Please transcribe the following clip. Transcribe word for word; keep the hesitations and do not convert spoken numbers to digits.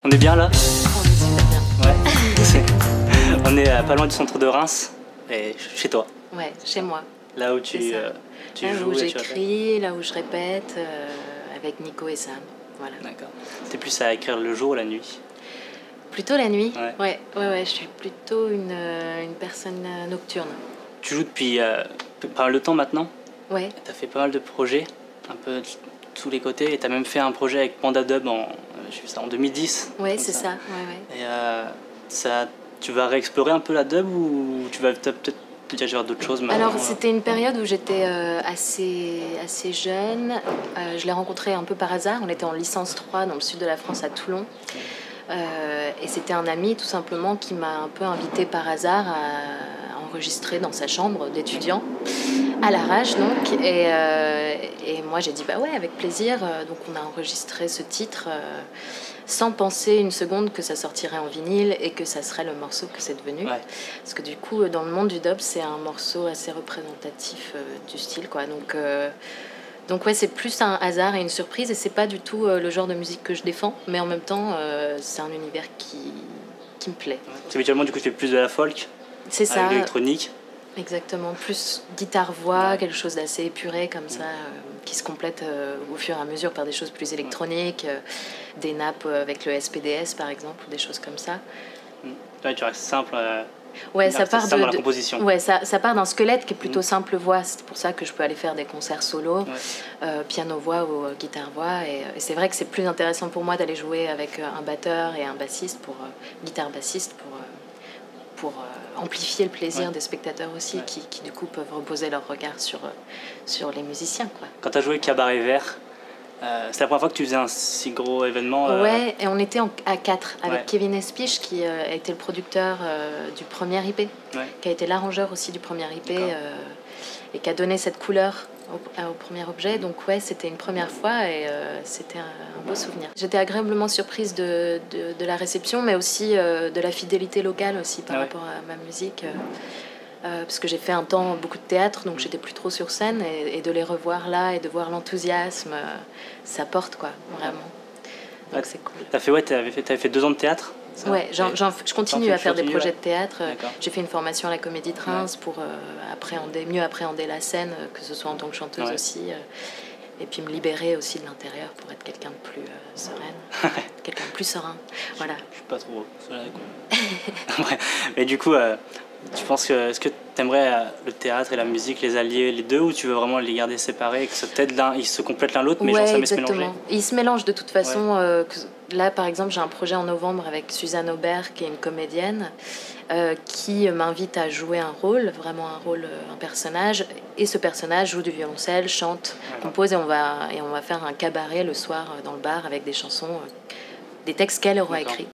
On est bien là? On est super bien. Ouais. On est à pas loin du centre de Reims, et chez toi. Ouais, chez moi. Là où tu, euh, tu là joues où et tu j'écris, là où je répète, euh, avec Nico et Sam. Voilà. D'accord. T'es plus à écrire le jour ou la nuit? Plutôt la nuit. Ouais. Ouais, ouais, ouais, je suis plutôt une, euh, une personne euh, nocturne. Tu joues depuis euh, pas mal de temps maintenant. Ouais. T'as fait pas mal de projets, un peu de tous les côtés, et t'as même fait un projet avec Panda Dub en, je sais, en deux mille dix. Ouais, c'est ça. ça. Ouais, ouais. Et euh, ça, tu vas réexplorer un peu la dub ou tu vas peut-être te diriger vers d'autres choses maintenant? Alors, c'était une période où j'étais euh, assez, assez jeune. Euh, je l'ai rencontré un peu par hasard. On était en licence trois dans le sud de la France, à Toulon. Euh, et c'était un ami, tout simplement, qui m'a un peu invité par hasard à enregistrer dans sa chambre d'étudiant, à l'arrache donc. Et, euh, et moi, j'ai dit, bah ouais, avec plaisir. Donc, on a enregistré ce titre euh, sans penser une seconde que ça sortirait en vinyle et que ça serait le morceau que c'est devenu. Ouais. Parce que du coup, dans le monde du dub, c'est un morceau assez représentatif euh, du style, quoi. Donc... Euh, Donc ouais, c'est plus un hasard et une surprise, et c'est pas du tout euh, le genre de musique que je défends, mais en même temps, euh, c'est un univers qui, qui me plaît. Ouais. Habituellement, du coup, tu fais plus de la folk, c'est ça, avec de l'électronique. Exactement, plus guitare-voix, ouais. quelque chose d'assez épuré comme ça, euh, qui se complète euh, au fur et à mesure par des choses plus électroniques, euh, des nappes avec le S P D S par exemple, ou des choses comme ça. Ouais, tu restes simple. Euh... Ouais, ça part de, dans la composition. Ouais, ça, ça part d'un squelette qui est plutôt mmh. simple voix. C'est pour ça que je peux aller faire des concerts solo, ouais. euh, piano-voix ou euh, guitare-voix. Et, et c'est vrai que c'est plus intéressant pour moi d'aller jouer avec euh, un batteur et un bassiste, pour euh, guitare-bassiste, pour, euh, pour euh, amplifier le plaisir ouais. des spectateurs aussi, ouais. qui, qui du coup peuvent reposer leur regard sur, euh, sur les musiciens, quoi. Quand tu as joué Cabaret Vert, Euh, c'est la première fois que tu faisais un si gros événement euh... Ouais, et on était en, à quatre avec ouais. Kevin Espich, qui euh, a été le producteur euh, du premier I P, ouais. qui a été l'arrangeur aussi du premier I P, euh, et qui a donné cette couleur au, au premier objet. Donc ouais, c'était une première fois, et euh, c'était un, un beau souvenir. J'étais agréablement surprise de, de, de la réception, mais aussi euh, de la fidélité locale aussi par ah ouais. rapport à ma musique. Euh, Euh, parce que j'ai fait un temps beaucoup de théâtre, donc j'étais plus trop sur scène, et, et de les revoir là et de voir l'enthousiasme, euh, ça porte, quoi, vraiment. Donc ah, c'est cool. T'as fait, ouais, t'avais fait, t'avais fait deux ans de théâtre? Ça, ouais, j'en, j'en, je continue à faire des projets ouais. de théâtre. D'accord. J'ai fait une formation à la Comédie de Reims ouais. pour euh, appréhender, mieux appréhender la scène, que ce soit en tant que chanteuse ouais. aussi, euh, et puis me libérer aussi de l'intérieur pour être quelqu'un de plus euh, sereine, quelqu'un de plus serein. Voilà. Je suis pas trop sereine, quoi. ouais. Mais du coup, euh, tu penses que est-ce que tu aimerais euh, le théâtre et la musique les allier les deux, ou tu veux vraiment les garder séparés, que peut-être l'un ils se complètent l'un l'autre, mais ouais, genre ça met se mélanger? Ils se mélangent de toute façon. Ouais. Euh, que, là, par exemple, j'ai un projet en novembre avec Suzanne Aubert, qui est une comédienne, euh, qui m'invite à jouer un rôle, vraiment un rôle, un personnage, et ce personnage joue du violoncelle, chante, ouais. compose, et on va et on va faire un cabaret le soir dans le bar avec des chansons, des textes qu'elle aura écrits.